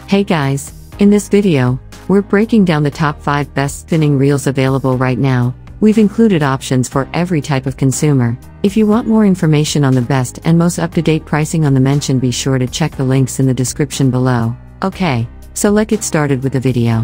Hey guys, in this video, we're breaking down the top 5 best spinning reels available right now. We've included options for every type of consumer. If you want more information on the best and most up-to-date pricing on the mention, be sure to check the links in the description below. Okay, so let's get started with the video.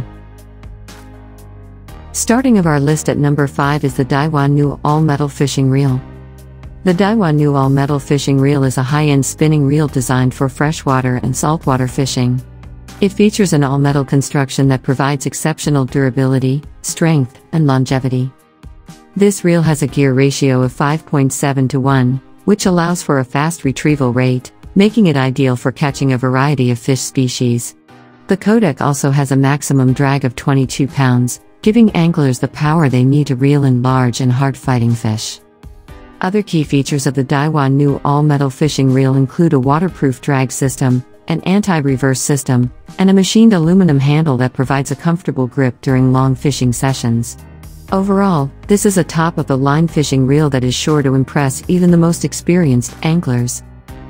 Starting of our list at number 5 is the Daiwa new all-metal fishing reel. The Daiwa new all-metal fishing reel is a high-end spinning reel designed for freshwater and saltwater fishing. It features an all-metal construction that provides exceptional durability, strength, and longevity. This reel has a gear ratio of 5.7 to 1, which allows for a fast retrieval rate, making it ideal for catching a variety of fish species. The codec also has a maximum drag of 22 pounds, giving anglers the power they need to reel in large and hard-fighting fish. Other key features of the Daiwa new all-metal fishing reel include a waterproof drag system, an anti-reverse system, and a machined aluminum handle that provides a comfortable grip during long fishing sessions. Overall, this is a top-of-the-line fishing reel that is sure to impress even the most experienced anglers.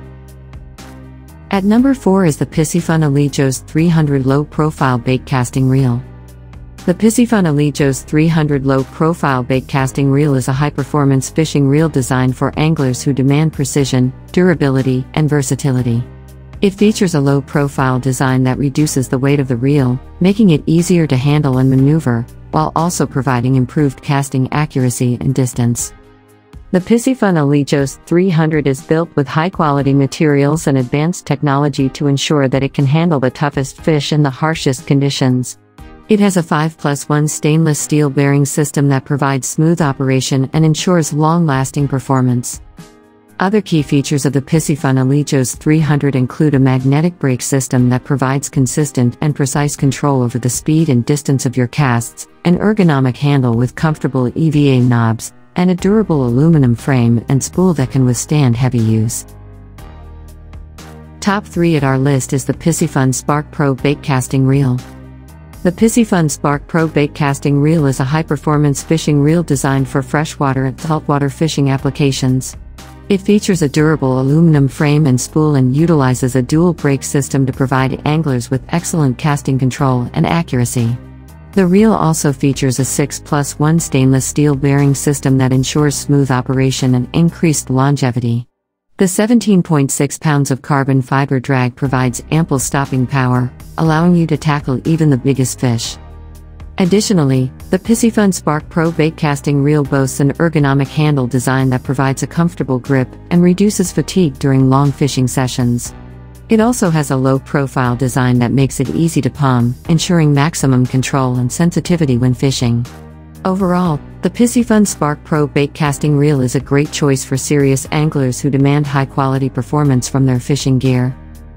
At number 4 is the Piscifun Alijoz 300 low-profile baitcasting reel. The Piscifun Alijoz 300 low-profile baitcasting reel is a high-performance fishing reel designed for anglers who demand precision, durability, and versatility. It features a low-profile design that reduces the weight of the reel, making it easier to handle and maneuver, while also providing improved casting accuracy and distance. The Piscifun Alijoz 300 is built with high-quality materials and advanced technology to ensure that it can handle the toughest fish in the harshest conditions. It has a 5+1 stainless steel bearing system that provides smooth operation and ensures long-lasting performance. Other key features of the Piscifun Alijoz 300 include a magnetic brake system that provides consistent and precise control over the speed and distance of your casts, an ergonomic handle with comfortable EVA knobs, and a durable aluminum frame and spool that can withstand heavy use. Top 3 at our list is the Piscifun Spark Pro Baitcasting Reel. The Piscifun Spark Pro Baitcasting Reel is a high-performance fishing reel designed for freshwater and saltwater fishing applications. It features a durable aluminum frame and spool and utilizes a dual brake system to provide anglers with excellent casting control and accuracy. The reel also features a 6+1 stainless steel bearing system that ensures smooth operation and increased longevity. The 17.6 pounds of carbon fiber drag provides ample stopping power, allowing you to tackle even the biggest fish. Additionally, the Piscifun Spark Pro Baitcasting Reel boasts an ergonomic handle design that provides a comfortable grip and reduces fatigue during long fishing sessions. It also has a low-profile design that makes it easy to palm, ensuring maximum control and sensitivity when fishing. Overall, the Piscifun Spark Pro Baitcasting Reel is a great choice for serious anglers who demand high-quality performance from their fishing gear.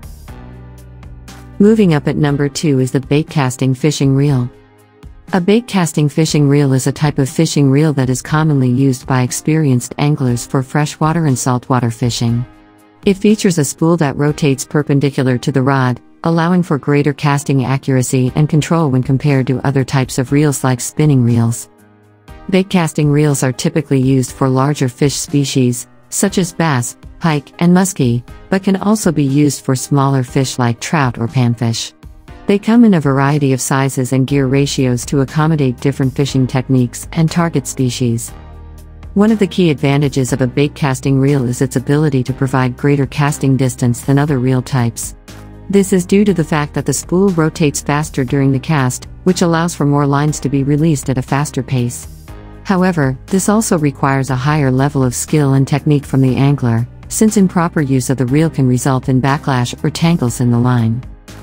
Moving up at number 2 is the Baitcasting Fishing Reel. A baitcasting fishing reel is a type of fishing reel that is commonly used by experienced anglers for freshwater and saltwater fishing. It features a spool that rotates perpendicular to the rod, allowing for greater casting accuracy and control when compared to other types of reels like spinning reels. Baitcasting reels are typically used for larger fish species, such as bass, pike, and muskie, but can also be used for smaller fish like trout or panfish. They come in a variety of sizes and gear ratios to accommodate different fishing techniques and target species. One of the key advantages of a baitcasting reel is its ability to provide greater casting distance than other reel types. This is due to the fact that the spool rotates faster during the cast, which allows for more lines to be released at a faster pace. However, this also requires a higher level of skill and technique from the angler, since improper use of the reel can result in backlash or tangles in the line.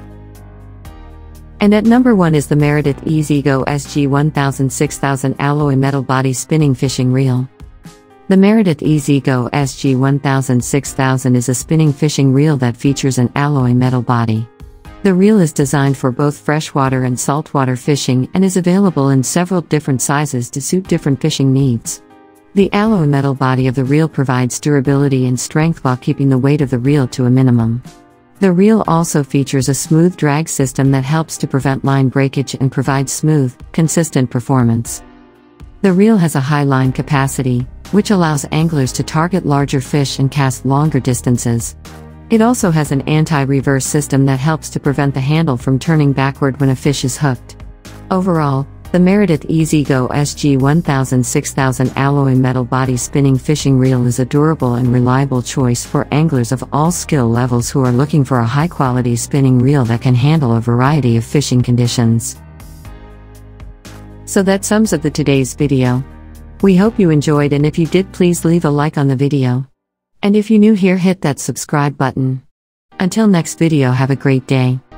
And at number 1 is the MEREDITH EZGO SG1000 6000 alloy metal body spinning fishing reel. The MEREDITH EZGO SG1000 6000 is a spinning fishing reel that features an alloy metal body. The reel is designed for both freshwater and saltwater fishing and is available in several different sizes to suit different fishing needs. The alloy metal body of the reel provides durability and strength while keeping the weight of the reel to a minimum. The reel also features a smooth drag system that helps to prevent line breakage and provides smooth, consistent performance. The reel has a high line capacity, which allows anglers to target larger fish and cast longer distances. It also has an anti-reverse system that helps to prevent the handle from turning backward when a fish is hooked. Overall, the MEREDITH EZGO SG1000 6000 alloy metal body spinning fishing reel is a durable and reliable choice for anglers of all skill levels who are looking for a high-quality spinning reel that can handle a variety of fishing conditions. So that sums up today's video. We hope you enjoyed, and if you did, please leave a like on the video. And if you're new here, hit that subscribe button. Until next video, have a great day.